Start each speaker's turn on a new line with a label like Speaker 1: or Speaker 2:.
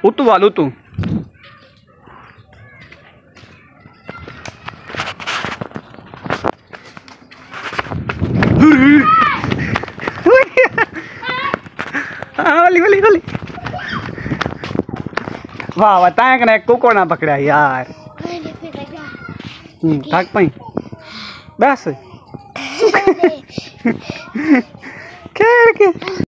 Speaker 1: उतू वाल उतू वाली वाली वाली वाह वाह ताया कने कुको ना पकड़ा यार थक पाई बस खेल के